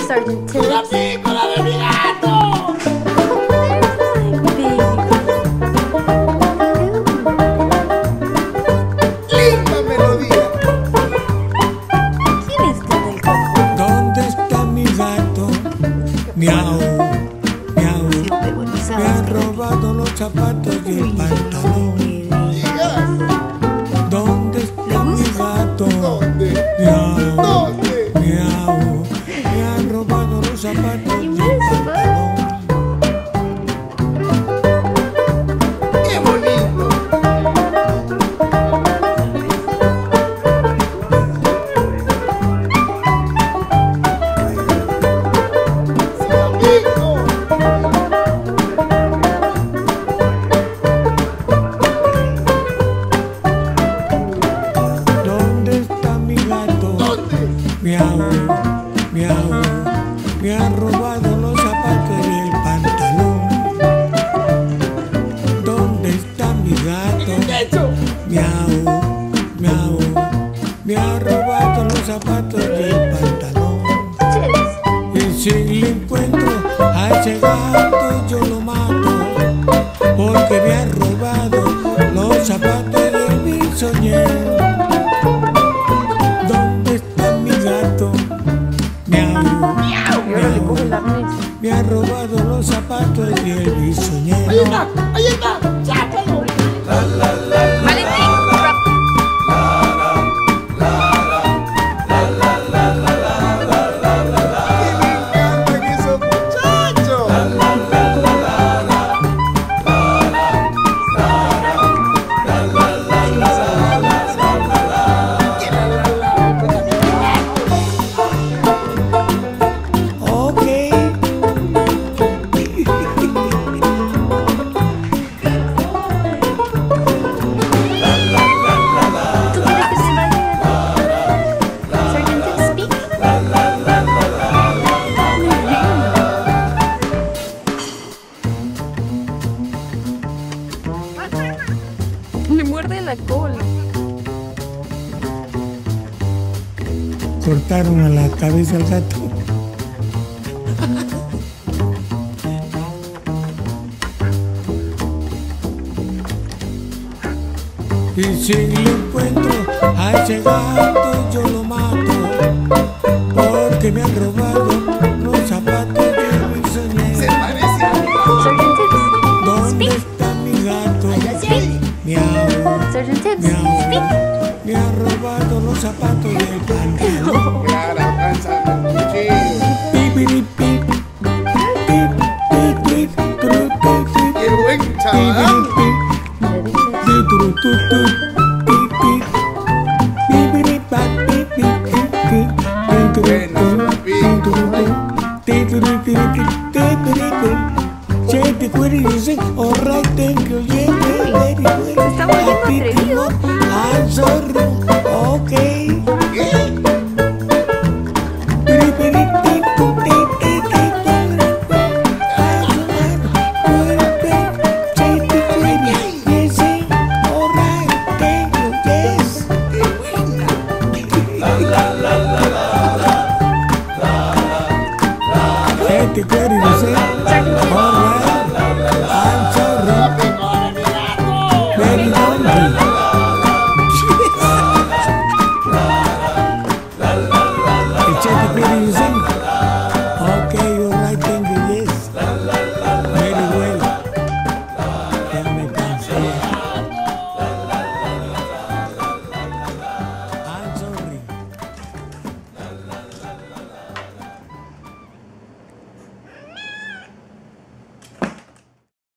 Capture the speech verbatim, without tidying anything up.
Sergeant ¡La Tibbs. pícola de mi gato! ¡Linda melodía! ¿Quién es este del coco? ¿Dónde está mi gato? Miau, miau. Me han robado los zapatos y el pantalón. Digas, ¿Dónde está mi gato? ¿dónde? Miau, ¿Dónde? miau. Me han robado los zapatos y el pantalón. ¡Qué bonito! ¡Amigo! ¿Dónde está mi gato? ¿Dónde? Miau, miau. Me han robado los zapatos y el pantalón. ¿Dónde está mi ¡En el gato? techo! Miau, miau. Me han robado los zapatos y el pantalón. Tibbs. Y si le encuentro a ese gato yo lo mato, porque me ha robado los zapatos de mi soñé. ¿Dónde está mi gato? Miau, Y ahora le coge el arnés. me ha robado los zapatos y el ¡Ahí bisoñero. está! ¡Ahí está! ¡Sácalo! Valentín, rap. ¡Qué me encantan esos muchachos! Ok. ¿Tú quieres que se vaya? Sergeant Tibbs, speak. Me muerde la cola. Cortaron a la cabeza al gato. Y si le encuentro a ese gato yo lo mato, porque me han robado los zapatos de mi Se soñé. parece a mí. Sergeant Tibbs, ¿Dónde speak. está mi gato? ¡Ahí! Miau, Sergeant Tibbs, miau. speak. Me han robado los zapatos del pantalón. Claro, alcanza el cuchillo. Pipiri, pip. Pip, pip, pip, tru, pip, pip. ¡Qué buen chaval! Le dices. Pi, tru, tu, tu, pip, pip. Pipiri, pa, pip, pip, pip, pip. Pi, tru, tu, pi, tru, tu. Ti, tru, ti, ti, ti, tru, tu. Say the query, you say, all right, thank you, yeah, yeah, very well. Se está volviendo I pick atrevido. you up, I'm sorry, okay. ¿Qué? Piri, piri, pi, tu, ti, ti, ti, tu, ru, I'm sorry, say the query, you say, all right, thank you, yes. ¡Qué buena! Say the query, you say, all right, I'm sorry, ¡La pícola de mi gato! very hungry. Say the query, you say,